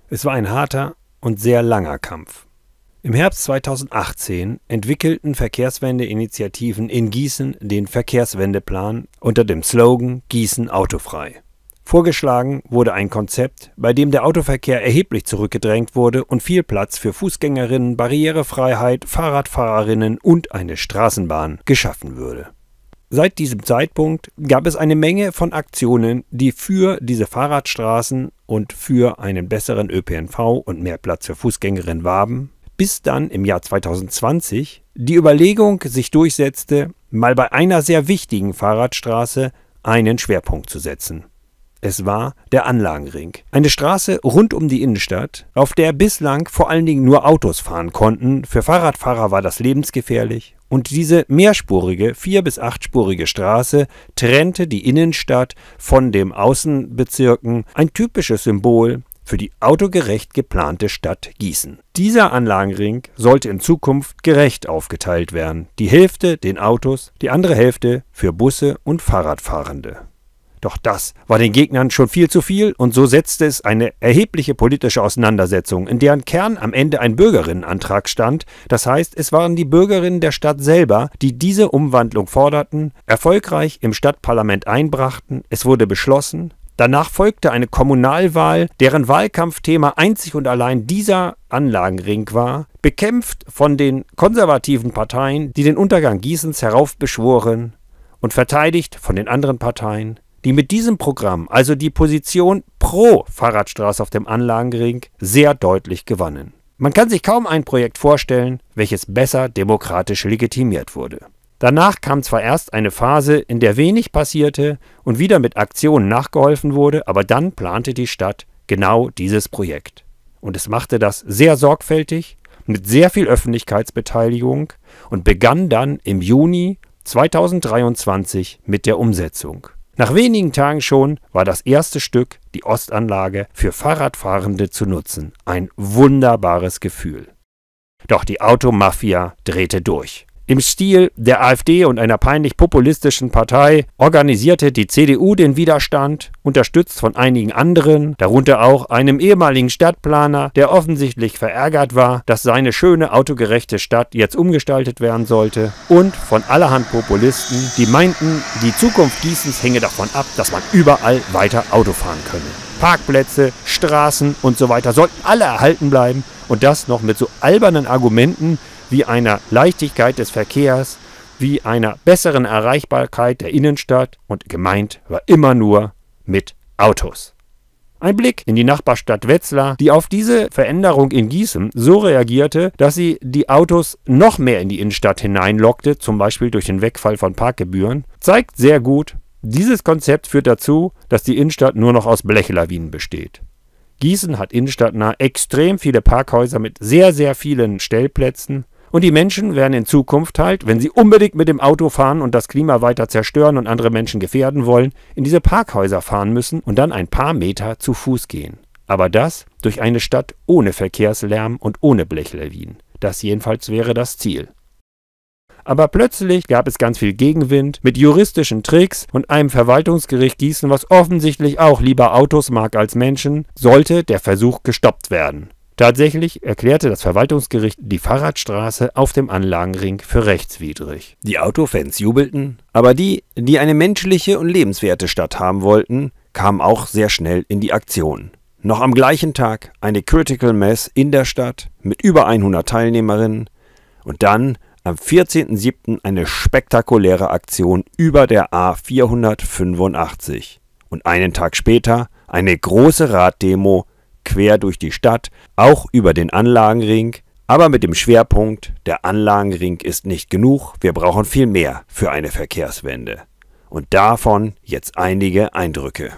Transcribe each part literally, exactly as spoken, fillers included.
Es war ein harter und sehr langer Kampf. Im Herbst zweitausendachtzehn entwickelten Verkehrswende-Initiativen in Gießen den Verkehrswendeplan unter dem Slogan »Gießen autofrei«. Vorgeschlagen wurde ein Konzept, bei dem der Autoverkehr erheblich zurückgedrängt wurde und viel Platz für Fußgängerinnen, Barrierefreiheit, Fahrradfahrerinnen und eine Straßenbahn geschaffen würde. Seit diesem Zeitpunkt gab es eine Menge von Aktionen, die für diese Fahrradstraßen und für einen besseren Ö P N V und mehr Platz für Fußgängerinnen warben, bis dann im Jahr zweitausendzwanzig die Überlegung sich durchsetzte, mal bei einer sehr wichtigen Fahrradstraße einen Schwerpunkt zu setzen. Es war der Anlagenring, eine Straße rund um die Innenstadt, auf der bislang vor allen Dingen nur Autos fahren konnten. Für Fahrradfahrer war das lebensgefährlich. Und diese mehrspurige, vier- bis achtspurige Straße trennte die Innenstadt von den Außenbezirken, ein typisches Symbol für die autogerecht geplante Stadt Gießen. Dieser Anlagenring sollte in Zukunft gerecht aufgeteilt werden. Die Hälfte den Autos, die andere Hälfte für Busse und Fahrradfahrende. Doch das war den Gegnern schon viel zu viel und so setzte es eine erhebliche politische Auseinandersetzung, in deren Kern am Ende ein Bürgerinnenantrag stand. Das heißt, es waren die Bürgerinnen der Stadt selber, die diese Umwandlung forderten, erfolgreich im Stadtparlament einbrachten, es wurde beschlossen. Danach folgte eine Kommunalwahl, deren Wahlkampfthema einzig und allein dieser Anlagenring war, bekämpft von den konservativen Parteien, die den Untergang Gießens heraufbeschworen, und verteidigt von den anderen Parteien, die mit diesem Programm, also die Position pro Fahrradstraße auf dem Anlagenring, sehr deutlich gewannen. Man kann sich kaum ein Projekt vorstellen, welches besser demokratisch legitimiert wurde. Danach kam zwar erst eine Phase, in der wenig passierte und wieder mit Aktionen nachgeholfen wurde, aber dann plante die Stadt genau dieses Projekt. Und es machte das sehr sorgfältig, mit sehr viel Öffentlichkeitsbeteiligung und begann dann im Juni zweitausenddreiundzwanzig mit der Umsetzung. Nach wenigen Tagen schon war das erste Stück, die Ostanlage, für Fahrradfahrende zu nutzen. Ein wunderbares Gefühl. Doch die Automafia drehte durch. Im Stil der AfD und einer peinlich populistischen Partei organisierte die C D U den Widerstand, unterstützt von einigen anderen, darunter auch einem ehemaligen Stadtplaner, der offensichtlich verärgert war, dass seine schöne autogerechte Stadt jetzt umgestaltet werden sollte, und von allerhand Populisten, die meinten, die Zukunft Gießens hänge davon ab, dass man überall weiter Auto fahren könne. Parkplätze, Straßen und so weiter sollten alle erhalten bleiben und das noch mit so albernen Argumenten wie einer Leichtigkeit des Verkehrs, wie einer besseren Erreichbarkeit der Innenstadt, und gemeint war immer nur mit Autos. Ein Blick in die Nachbarstadt Wetzlar, die auf diese Veränderung in Gießen so reagierte, dass sie die Autos noch mehr in die Innenstadt hineinlockte, zum Beispiel durch den Wegfall von Parkgebühren, zeigt sehr gut, dieses Konzept führt dazu, dass die Innenstadt nur noch aus Blechlawinen besteht. Gießen hat innenstadtnah extrem viele Parkhäuser mit sehr, sehr vielen Stellplätzen. Und die Menschen werden in Zukunft halt, wenn sie unbedingt mit dem Auto fahren und das Klima weiter zerstören und andere Menschen gefährden wollen, in diese Parkhäuser fahren müssen und dann ein paar Meter zu Fuß gehen. Aber das durch eine Stadt ohne Verkehrslärm und ohne Blechlawinen. Das jedenfalls wäre das Ziel. Aber plötzlich gab es ganz viel Gegenwind mit juristischen Tricks und einem Verwaltungsgericht Gießen, was offensichtlich auch lieber Autos mag als Menschen, sollte der Versuch gestoppt werden. Tatsächlich erklärte das Verwaltungsgericht die Fahrradstraße auf dem Anlagenring für rechtswidrig. Die Autofans jubelten, aber die, die eine menschliche und lebenswerte Stadt haben wollten, kamen auch sehr schnell in die Aktion. Noch am gleichen Tag eine Critical Mass in der Stadt mit über hundert Teilnehmerinnen und dann am vierzehnten siebten eine spektakuläre Aktion über der A vierhundertfünfundachtzig und einen Tag später eine große Raddemo quer durch die Stadt, auch über den Anlagenring, aber mit dem Schwerpunkt, der Anlagenring ist nicht genug, wir brauchen viel mehr für eine Verkehrswende. Und davon jetzt einige Eindrücke.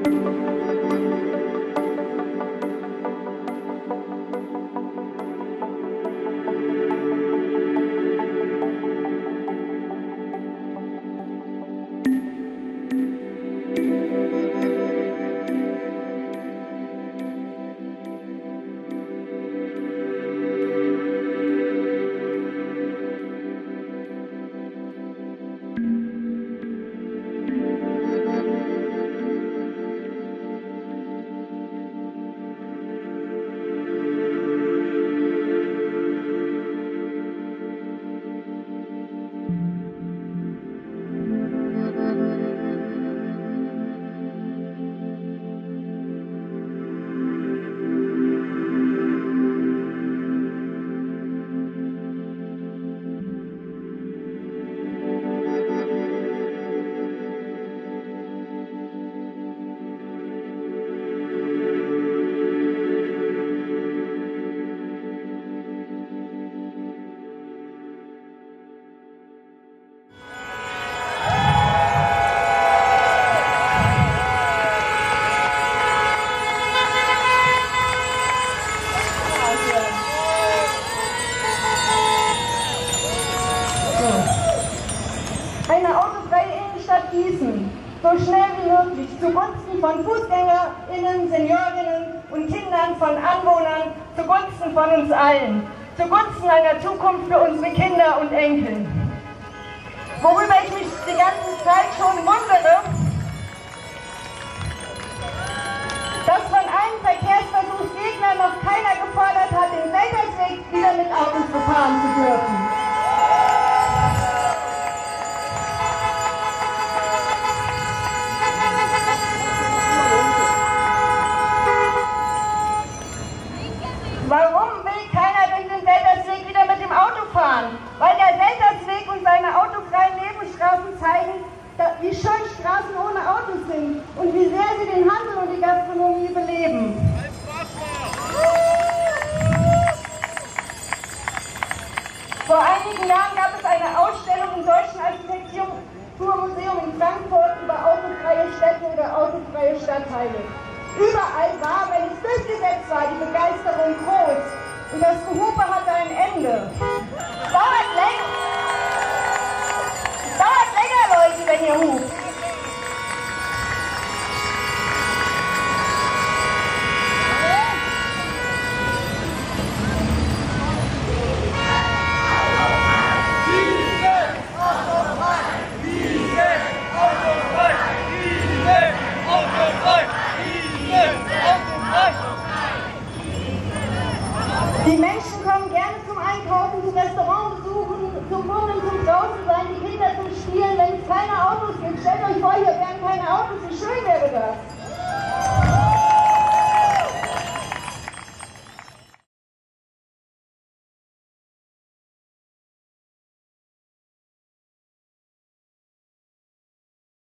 so schnell wie möglich zugunsten von FußgängerInnen, Seniorinnen und Kindern von Anwohnern, zugunsten von uns allen, zugunsten einer Zukunft für unsere Kinder und Enkel. Worüber ich mich die ganze Zeit schon wundere, dass von allen Verkehrsversuchsgegnern noch keiner gefordert hat, den Seltersweg wieder mit Autos befahren zu dürfen. Warum will keiner durch den Seltersweg wieder mit dem Auto fahren? Weil der Seltersweg und seine autofreien Nebenstraßen zeigen, wie schön Straßen ohne Autos sind und wie sehr sie den Handel und die Gastronomie beleben. Vor einigen Jahren gab es eine Ausstellung im Deutschen Architekturmuseum in Frankfurt über autofreie Städte oder autofreie Stadtteile. Überall war, wenn es durchgesetzt war, die Begeisterung groß und das Gehupe hatte ein Ende. Es dauert länger, es dauert länger, Leute, wenn ihr hupt. Die Menschen kommen gerne zum Einkaufen, zum Restaurant besuchen, zum Bummeln, zum Draußensein, die Kinder zum Spielen, wenn es keine Autos gibt. Stellt euch vor, hier wären keine Autos, wie schön wäre das?